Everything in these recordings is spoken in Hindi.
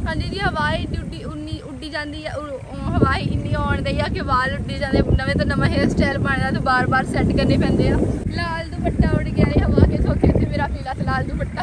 हाँ जी हवा उड्डी जाती है, हवा इन्नी आन दी है कि वाल उड्डी जाते, नवे तो नवा हेयर स्टाइल बनना तो बार बार सैट करने पैंदे आ। लाल दुपट्टा उड़ गया है हवा के धोखे से, मेरा पीला तो लाल दुपट्टा।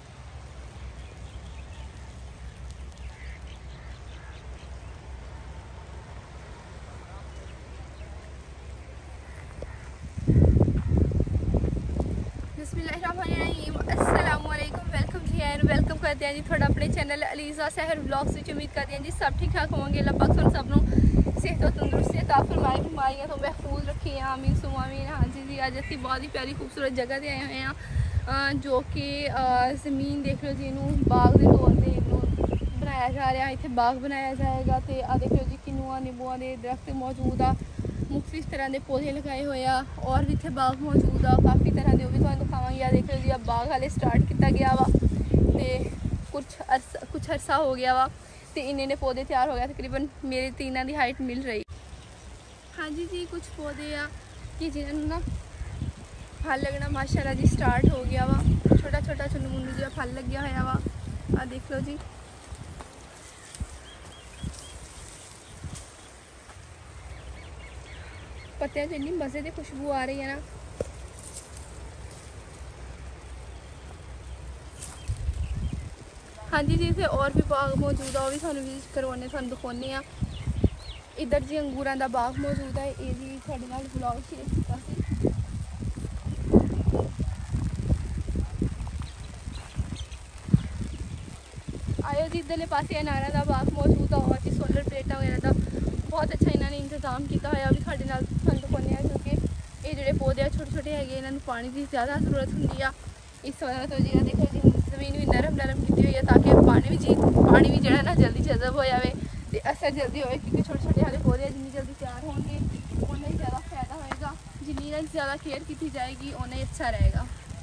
वेलकम करते हैं जी थोड़ा अपने चैनल अलीज़ा सहर ब्लॉग्स। उम्मीद करते हैं जी सब ठीक ठाक होंगे। अल्लाह पाक तुम सब सेहत और तंदुरुस्ती अता फरमाए, बीमारियां तो महफूज रखी हैं। आमीन सुमा आमीन। हाँ जी आज असी बहुत ही प्यारी खूबसूरत जगह से आए हुए हैं जो कि ज़मीन देख लो जी, इनू बाग के तौर पर इनू बनाया जा रहा है। इतने बाग बनाया जाएगा तो आ देख लो जी किन्नुआ नींबुआ के दरख्त मौजूद आ, मुख्तलिफ तरह के पौधे लगाए हुए आ और भी इतने बाग मौजूद आ काफ़ी तरह के, भी तुहानू दिखावांगी। आ देख लो जी अब बाग हाले स्टार्ट किया गया वा तो कुछ अरसा हो गया वा तो इन्ने पौधे तैयार हो गया, तकरीबन मेरे 3 की हाइट मिल रही। हाँ जी कुछ पौधे आ कि जिन्होंने ना फल लगना माशाल्लाह जी स्टार्ट हो गया वा। छोटा छोटा चुनु मुन्नू जो फल लग्या होया वा, आ देख लो जी। पत्तियां इतनी मज़े की खुशबू आ रही है ना। हाँ जी इतने और भी बाग मौजूद है, वह भी थानू विजिट करवाने थानू दिखाने। इधर जी अंगूर का बाग मौजूद है, ये भी थोड़े नाल ब्लॉग शेयर किया। आयो जी इधरले पासे अनारा का बाग मौजूद है और जी सोलर प्लेटा वगैरह का बहुत अच्छा इन्होंने इंतजाम किया होया भी थोड़े नाल थानू दिखाने, क्योंकि ये जोड़े पौधे छोटे छोटे है इन्होंने पानी की ज़्यादा जरूरत होंगी आ। इस वजह तो जी देखो जी जमीन भी नरम नरम की हुई है ताकि पानी भी जो ना जल्दी जज़ब हो जाए तो असर जल्दी हो, क्योंकि छोटे छोटे वाले पौधे जितनी जल्दी तैयार होंगे उन्हें ज़्यादा फायदा होएगा, जिन्नी ज़्यादा केयर की जाएगी उन्हें ही अच्छा रहेगा।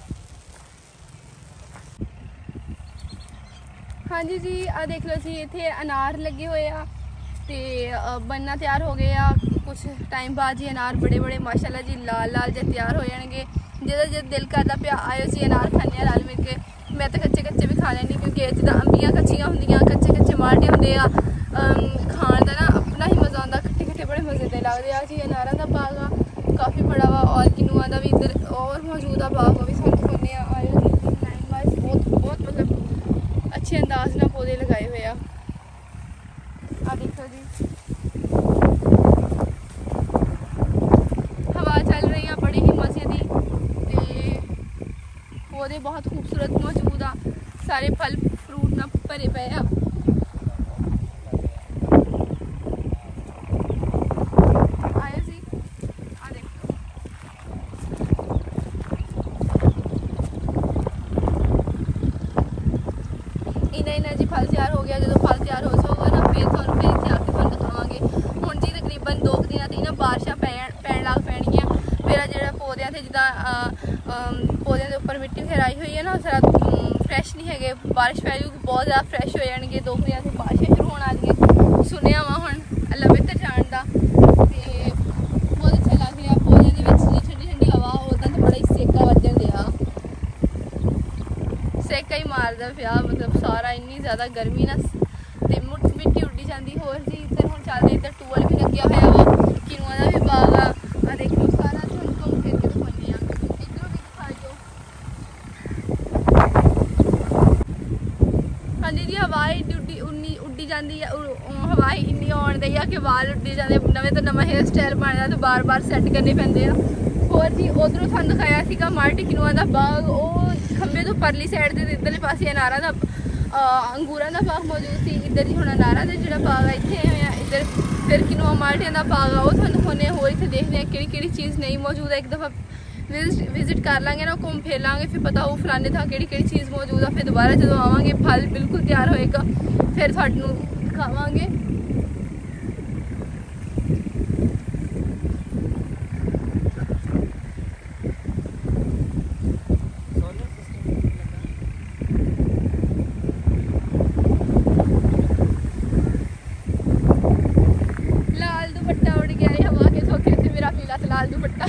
हाँ जी आ देख लो जी इतने अनार लगे हुए आ तो बनना तैयार हो गए आ। कुछ टाइम बाद जी अनार बड़े बड़े माशाल्लाह जी लाल लाल जो तैयार हो जाएंगे। जो दिल करता पे आयो जी अनार खाने लाल मिल के। मैं तो कच्चे कच्चे भी खा लैनी क्योंकि जिदा अंबियां कच्चियां होंदियां कच्चे कच्चे माल्टे होंदे आ, खाण का ना अपना ही मज़ा आता, खट्टे खट्टे बड़े मज़े दे लगते आ जी। अनारा का बाग आ काफ़ी बड़ा वा और किन्नुआ का भी इधर और मौजूद आ बाग, वो भी सानू दिखाने आयो जी। लाइन वाइज बहुत मतलब अच्छे अंदाज ना पौधे लगाए हुए आ देखो जी। हवा चल रही है बड़ी ही मज़े की, पौधे बहुत खूबसूरत मौजूद आ, सारे फल फ्रूट ना भरे पे आ। आए जी आ देखो इन्हें जी फल तैयार हो गया। जो फल तैयार हो जाऊगा ना फिर इतने आके तुहानू दिखावांगे। हुण जी तकरीबन 2 दिन तो ना बारिशां पैण लग पैणियां, फिर जो पौधों से जिदा पौधों के उपर मिट्टी वगैरह आई हुई है ना जरा फ्रैश नहीं है, बारिश पै जूगी बहुत ज़्यादा फ्रैश हो जाएंगे। 2 दिन से बारिशें शुरू होने वाली सुनिया वा हूँ अल्लाह बेहतर जानता तो बहुत अच्छा लग रहा। पौधों की ठंडी ठंडी हवा उदा तो बड़ा ही सेका वजन दिया, सेका ही मारदा पिया, मतलब सारा इन्नी ज़्यादा गर्मी ना तो मिट्टी उड्डी जाती। होर जी इधर हम चलते इधर टूअल भी लग्या होया वा, किन्नुआ का भी बाग आ देख लो सारा घूम फिर के दिखाने इधरों भी दिखा दो। हाँ जी हवा उड्डी जाती है, हवा इन्नी आन दी है कि वाल उड्डी जाते, नवे तो नवा हेयर स्टाइल बनना तो बार बार सैट करने पैंदे आ। होर जी उधरों थानू दिखाया सीगा माल्टे किन्नुआ का बाग, वो खंबे तो परली साइड से इधरले पासे अनारा का अंगूरां का बाग मौजूद सी। इधर जी हुण अनारा का जो बाग है इतने आए हैं, इधर फिर किन्नुआ माल्टियां का बाग आ वो थानू दिखाने। होर इतने देखते हैं कि चीज़ नहीं मौजूद है। एक दफ़ा विजिट कर लाँगे ना, घूम फिर लाँगे, फिर पता हो फलाने था कि चीज़ मौजूद है। फिर दोबारा जो आवांगे फल बिल्कुल तैयार होएगा फिर थानू दिखावांगे। लाल दुपट्टा उड़ गया है हवा के धोखे से, मेरा पीला तो लाल दुपट्टा।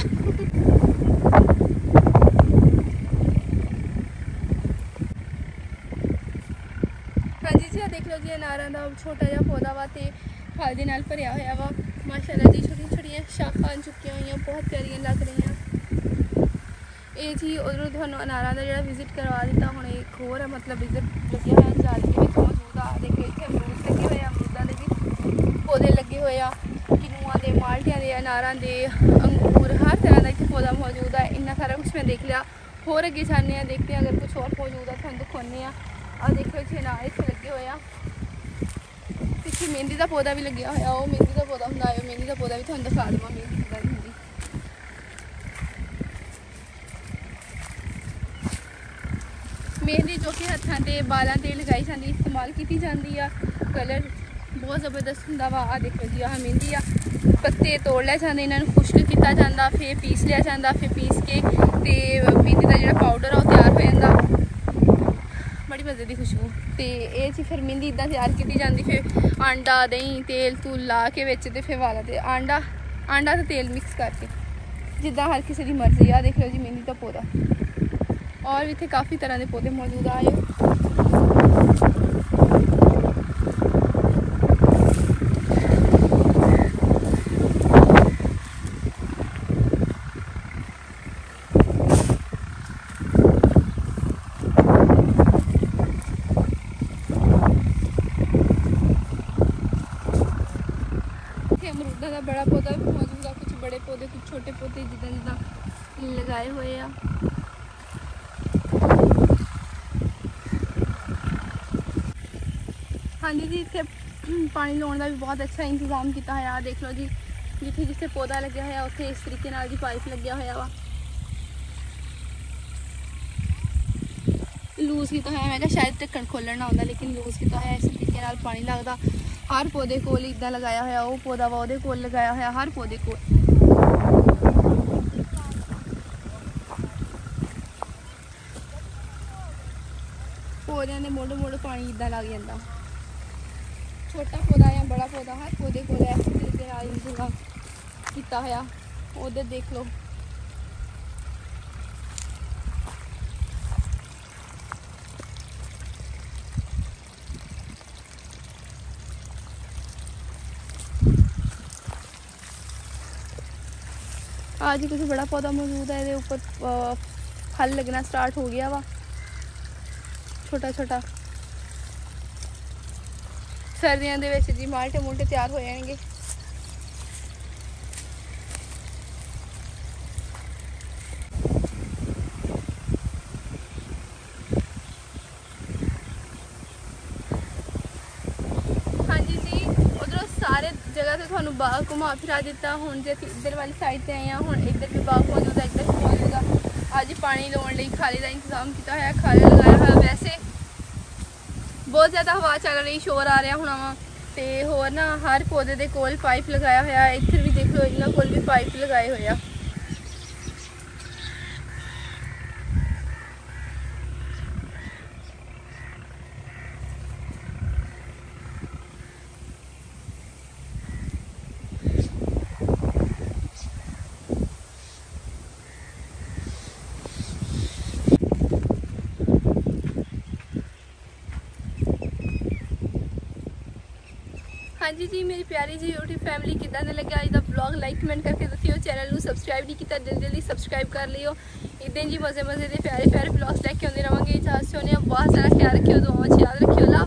हाँ जी जी, देख लो जी अनारा का छोटा जहा पौधा वा तो फल के नाल भरिया होया वा। माशाअल्लाह जी छोटी छोटिया शाखा आ चुकी हुई, बहुत प्यारियां लग रही हैं। ये जी उधरों थानू अनारा का जो विजिट करवा दिता, हूँ एक होर मतलब विजिट लगे हुए जाली के मौजूद आ। देख लो इतने अमरूद लगे हुए, अमरूदा के भी पौधे लगे हुए आ, किनुआ के, माल्टिया के, अनारा के, अंगूर, हर तरह का इतने पौधा मौजूद है। इन्ना सारा कुछ मैं देख लिया, होर अगे जाने देखते हैं अगर कुछ और मौजूद है थानू दिखाने। और देख लो जी अनार इतने लगे हुए आ। पिछले मेहंदी का पौधा भी लगे हुआ, वो मेहंदी का पौधा होंगे, आयो मेहंदी का पौधा भी थानू दिखा देवां। मेहंदी किदां दी हुंदी, मेहंदी जो कि हत्थां ते बालां ते लगाई जाती, इस्तेमाल की जाती है। कलर बहुत ज़बरदस्त होंदा वा। आ देखो जी आह मेहंदी आ, पत्ते तोड़ लै जाते, इन्होंने खुश्क किया जाता, फिर पीस लिया जाता, फिर पीस के तो मेहंदी का जो पाउडर है वो तैयार हो जाता। बड़ी मज़े की खुशबू। तो ये जी फिर मेहंदी इदा तैयार की जाती, फिर आंडा दही तेल तूल ला के बिच ते फिर वाला ते आंडा तो तेल मिक्स करके जिदा हर किसी की मर्जी आ। देख लो जी मेहंदी का पौधा, और भी इतने काफ़ी तरह के पौधे मौजूद आए। अमरूदा का बड़ा पौधा भी मौजूद है, कुछ बड़े पौधे कुछ छोटे पौधे जिदा जिदा लगाए हुए हैं। हाँ जी जी, इतने पानी लाने का भी बहुत अच्छा इंतजाम किया है। देख लो जी जिथे जिथे पौधा लग्या है उत्थे इस तरीके नाल जी पाइप लग्या होया वा। लूज किया है, मैं शायद ढक्कन खोलना आउंदा, लेकिन लूज किया है। इस तरीके नाल पानी लगता हर पौधे कोल इदा लगाया होया, वो पौधा वा उहदे कोल लगाया होया, हर पौधे कोल। पौधों के मोड़ मोड़ पानी इदा लग जाता, छोटा पौधा या बड़ा पौधा हर पौधे को इस तरीके नाल इंतजाम किया होया। उधर देख लो आज ही कुछ बड़ा पौधा मौजूद है, ये ऊपर फल लगना स्टार्ट हो गया वा छोटा छोटा। सर्दियों के जी माल्टे मूल्टे तैयार हो जाएंगे। हाँ जी जी, उधरों सारे जगह से थानू बाग घुमा फिरा दिता। हुण जे इधर वाली साइड से आए हैं, हुण इधर भी बाग मौजूद है, इधर भी मौजूद है। आज पानी लाने लिए खाले का इंतजाम किया है, खाले लगाया है। वैसे बहुत ज़्यादा हवा चल रही, शोर आ रहा होना वा। तो होर ना हर पौधे के कोल पाइप लगाया होया, इधर भी देख लो इन्होंने कोल भी पाइप लगाए हुए आ। हाँ जी जी, मेरी प्यारी जी यूट्यूब फैमिली किदा ने लगे अज का ब्लॉग, लाइक कमेंट करके दसियो। चैनल को सबसक्राइब नहीं किया जल्दी सबसक्राइब कर लियो। इदां जी मजे मजे के प्यारे प्यारे ब्लॉग्स लैके आते रहेंगे। इजाजत चाहते हैं, बहुत सारा ख्याल रखियो, दुआओं याद रखियो।